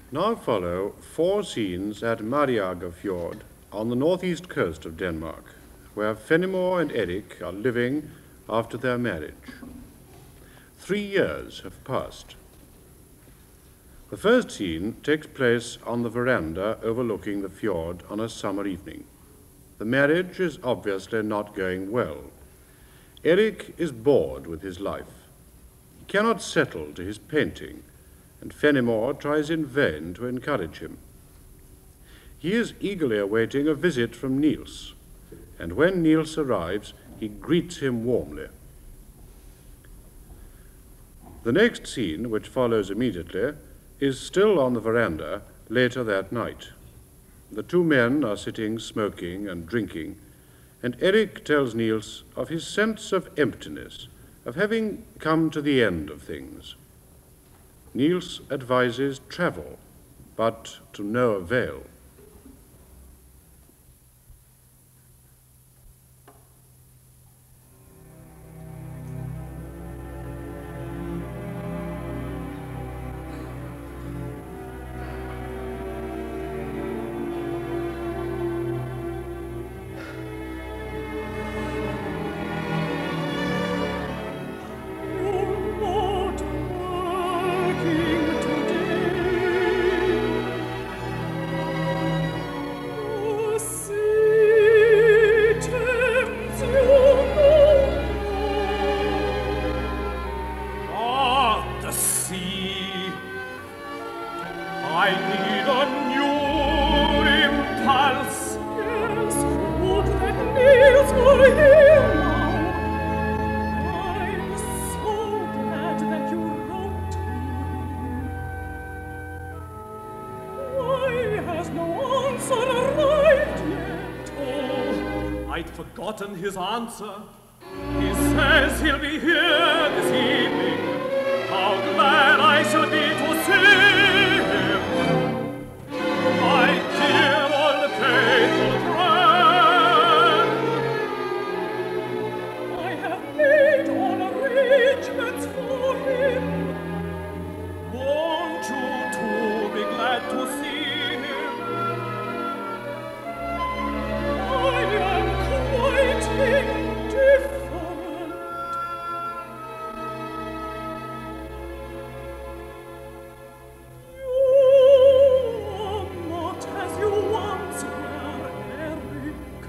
Now follow 4 scenes at Mariager Fjord on the northeast coast of Denmark, where Fenimore and Erik are living after their marriage. 3 years have passed. The first scene takes place on the veranda overlooking the fjord on a summer evening. The marriage is obviously not going well. Erik is bored with his life. He cannot settle to his painting, and Fenimore tries in vain to encourage him. He is eagerly awaiting a visit from Niels, and when Niels arrives, he greets him warmly. The next scene, which follows immediately, is still on the veranda later that night. The 2 men are sitting smoking and drinking, and Erik tells Niels of his sense of emptiness, of having come to the end of things. Niels advises travel, but to no avail. His answer. He says he'll be here this evening. How glad I should be to see him. My dear old faithful friend. I have made all arrangements for him. Won't you too be glad to see him? I am quite indifferent. You are not as you once were, Erik.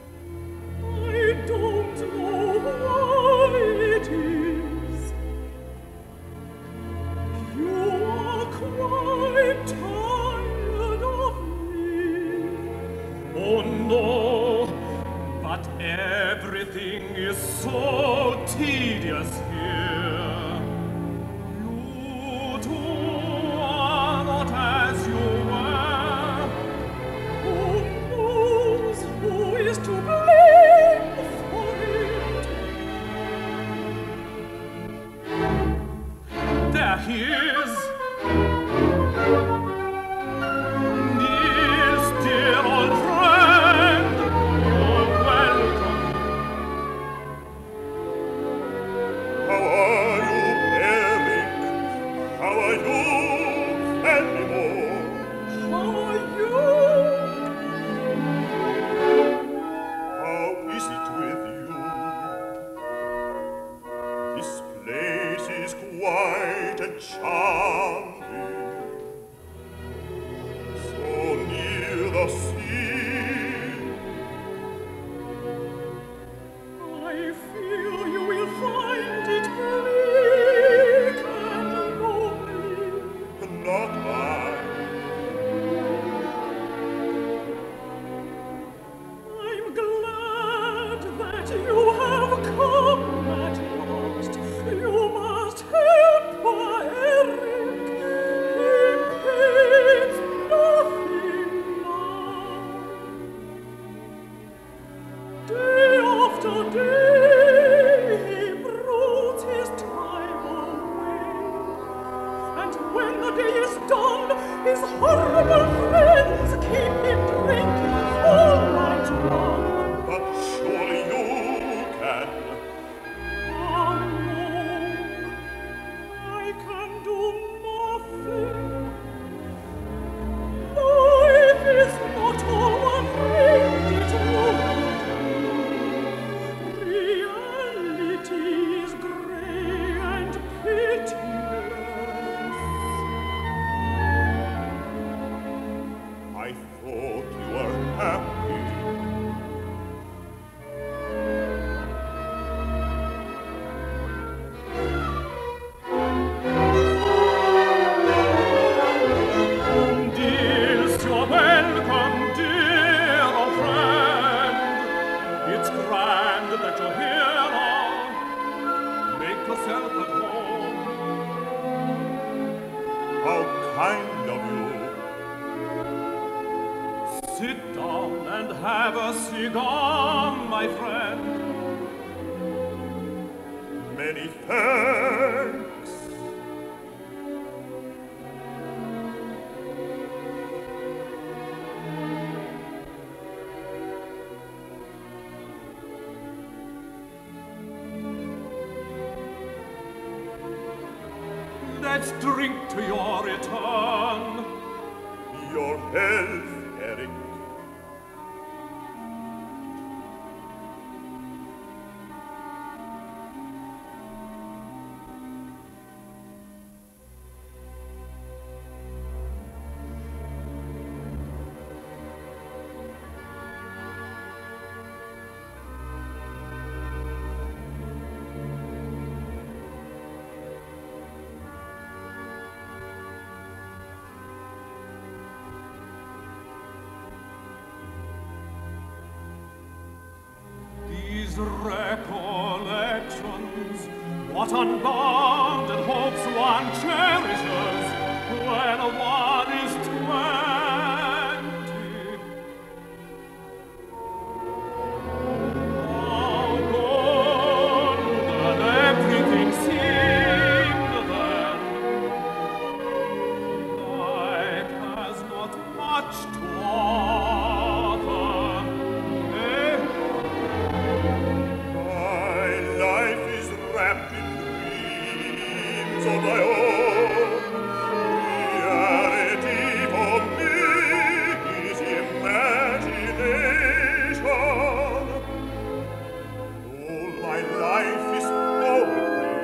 I don't know why it is. You are quite tired of me. Oh no, but everything is so tedious here. You too are not as you were. Who knows who is to blame for it? There he is. Niels, dear old friend, you're welcome. How are you, Erik? How are you, Fenimore? How are you? How is it with you? This place is quiet and charming, so near the sea. I fear you will find it bleak and lonely. Not I. I'm glad that you have come at last. You must help Erik. He pays nothing now. Day after day he broods his time away, and when the day is done, his horrible friends keep him drinking all night long. But surely you can. Oh no, I can do nothing. I love you. Sit down and have a cigar, my friend. Many thanks. Let's drink to your return. Your health, Eric. These recollections, what unbounded hopes one cherishes when one is 20. How golden everything seemed then. Life has not much to offer. My life is wrapped in dreams of my own. Reality for me is imagination. All my life is poetry.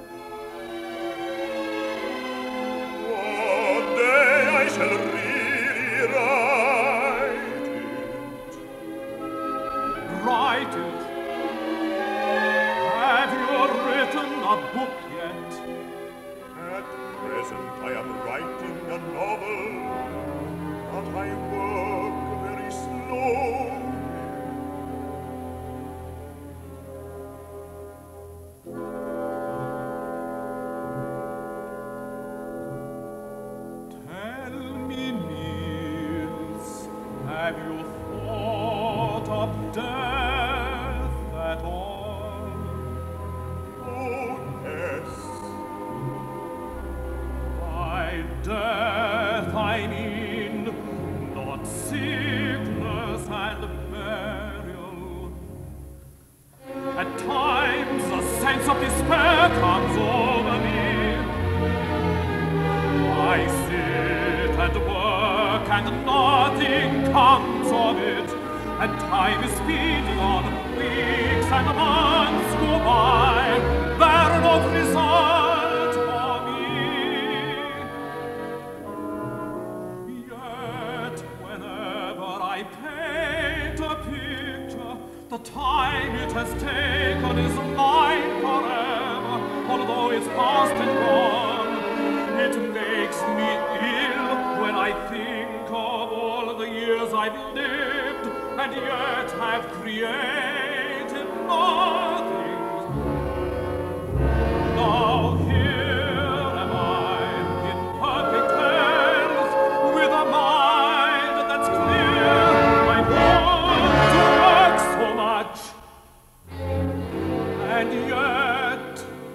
One day I shall really write it. Write it. Have you written a book yet? At present I am writing a novel, but I work very slowly. Tell me, Niels, have you thought of death at all? Oh, yes. By death I mean not sickness and burial. At times a sense of despair comes over me. I sit and work and nothing comes of it, and time is speeding on, weeks and months go by, barren of result for me. Yet whenever I paint a picture, the time it has taken is mine forever, although it's past and gone. It makes me ill when I think of all the years I've lived and yet have created nothing. Now here am I in perfect health with a mind that's clear. I want to work so much, and yet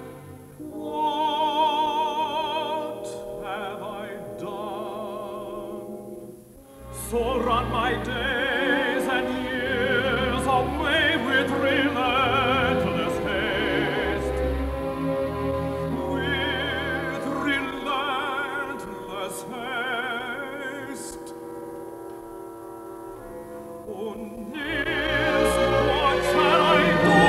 what have I done? So run my days and years away with relentless haste. With relentless haste. Oh, Niels, what shall I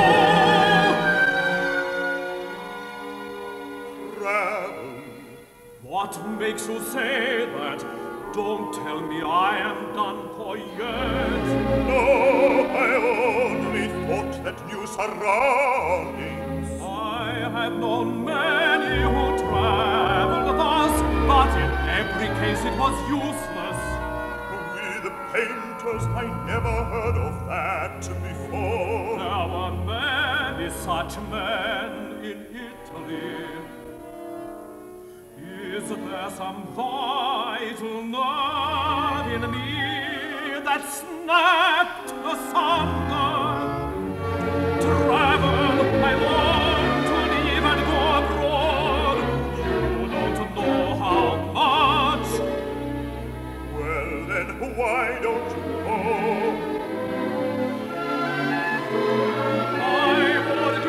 do? Travel. What makes you say that? Don't tell me I am done for yet. No, I only thought that new surroundings. I have known many who traveled thus, but in every case it was useless. With the painters, I never heard of that before. There were many such men in Italy. Is there some vital nerve in me that snapped asunder? Travel, I want to leave and go abroad. You don't know how much. Well, then why don't you go? I would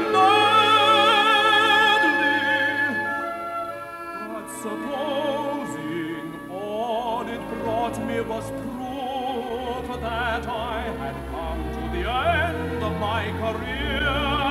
gladly, but supposing all it brought me was proof that I had come to the end of my career,